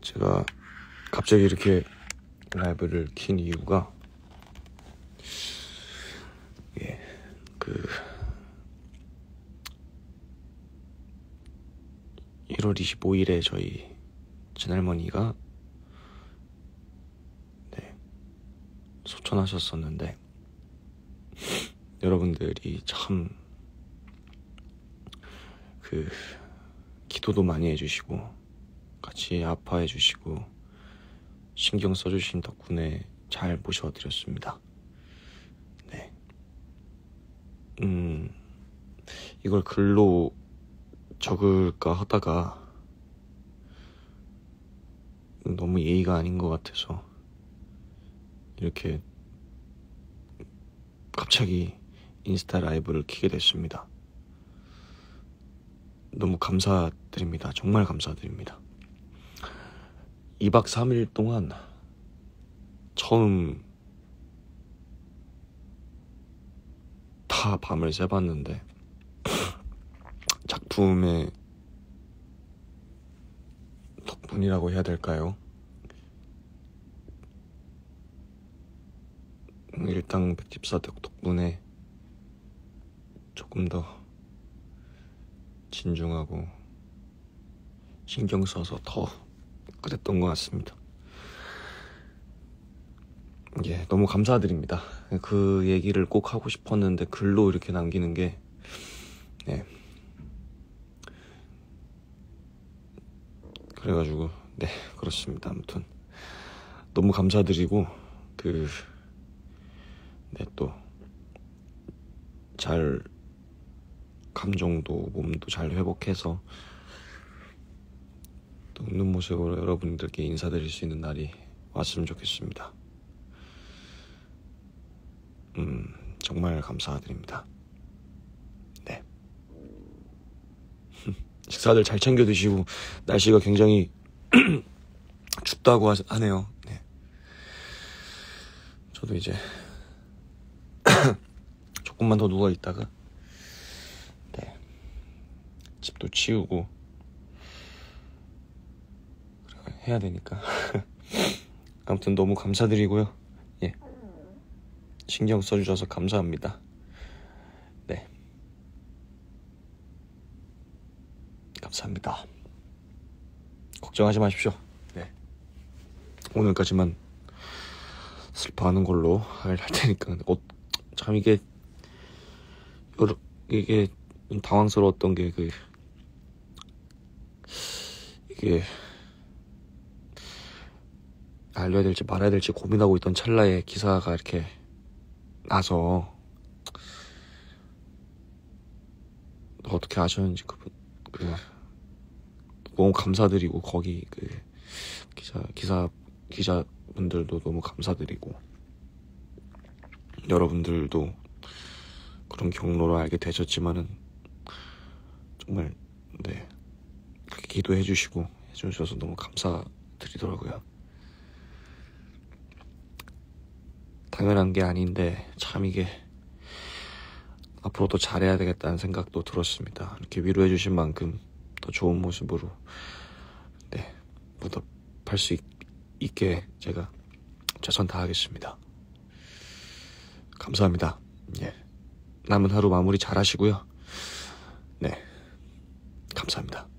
제가 갑자기 이렇게 라이브를 킨 이유가 1월 25일에 저희 친할머니가 소천하셨었는데, 여러분들이 참 기도도 많이 해주시고 같이 아파해 주시고 신경 써주신 덕분에 잘 모셔드렸습니다. 네. 이걸 글로 적을까 하다가 너무 예의가 아닌 것 같아서 이렇게 갑자기 인스타 라이브를 켜게 됐습니다. 너무 감사드립니다. 정말 감사드립니다. 2박 3일 동안 처음 다 밤을 새봤는데 작품의 덕분이라고 해야 될까요? 일당백집사 덕분에 조금 더 진중하고 신경 써서 더 그랬던 것 같습니다. 너무 감사드립니다. 그 얘기를 꼭 하고 싶었는데 글로 이렇게 남기는 게 그래가지고 그렇습니다. 아무튼 너무 감사드리고 또 잘 감정도 몸도 잘 회복해서 또 웃는 모습으로 여러분들께 인사드릴 수 있는 날이 왔으면 좋겠습니다. 정말 감사드립니다. 네. 식사들 잘 챙겨 드시고, 날씨가 굉장히 춥다고 하네요. 네. 저도 이제 조금만 더 누워 있다가 집도 치우고 해야 되니까 아무튼 너무 감사드리고요. 신경 써주셔서 감사합니다. 네, 감사합니다. 걱정하지 마십시오. 오늘까지만 슬퍼하는 걸로 할 테니까. 참 이게 당황스러웠던 게 이게 알려야 될지 말아야 될지 고민하고 있던 찰나에 기사가 이렇게 나서, 어떻게 아셨는지 너무 감사드리고, 거기 기자분들도 너무 감사드리고, 여러분들도 그런 경로를 알게 되셨지만은 정말 그렇게 기도해 주셔서 너무 감사드리더라고요. 당연한 게 아닌데 참 이게 앞으로 더 잘해야 되겠다는 생각도 들었습니다. 이렇게 위로해 주신 만큼 더 좋은 모습으로 보답할 수 있게 제가 최선 다하겠습니다. 감사합니다. 남은 하루 마무리 잘 하시고요. 감사합니다.